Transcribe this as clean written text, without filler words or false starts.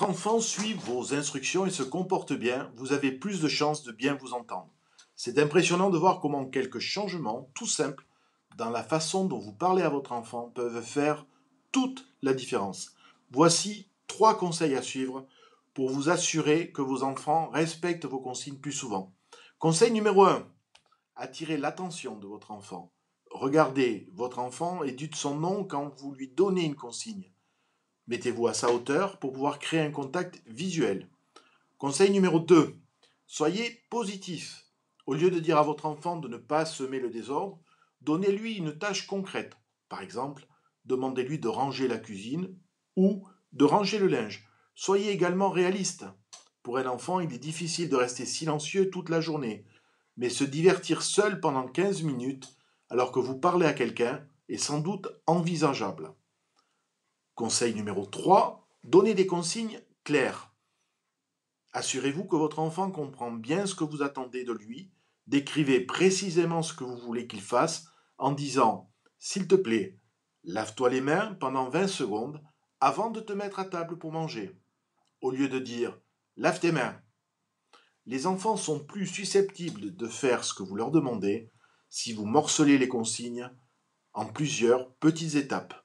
votre enfant suit vos instructions et se comporte bien, vous avez plus de chances de bien vous entendre. C'est impressionnant de voir comment quelques changements, tout simples, dans la façon dont vous parlez à votre enfant peuvent faire toute la différence. Voici 3 conseils à suivre pour vous assurer que vos enfants respectent vos consignes plus souvent. Conseil numéro 1. Attirez l'attention de votre enfant. Regardez votre enfant et dites son nom quand vous lui donnez une consigne. Mettez-vous à sa hauteur pour pouvoir créer un contact visuel. Conseil numéro 2. Soyez positif. Au lieu de dire à votre enfant de ne pas semer le désordre, donnez-lui une tâche concrète. Par exemple, demandez-lui de ranger la cuisine ou de ranger le linge. Soyez également réaliste. Pour un enfant, il est difficile de rester silencieux toute la journée, mais se divertir seul pendant 15 minutes alors que vous parlez à quelqu'un est sans doute envisageable. Conseil numéro 3, donnez des consignes claires. Assurez-vous que votre enfant comprend bien ce que vous attendez de lui. Décrivez précisément ce que vous voulez qu'il fasse en disant « S'il te plaît, lave-toi les mains pendant 20 secondes avant de te mettre à table pour manger », au lieu de dire « Lave tes mains ». Les enfants sont plus susceptibles de faire ce que vous leur demandez si vous morcelez les consignes en plusieurs petites étapes.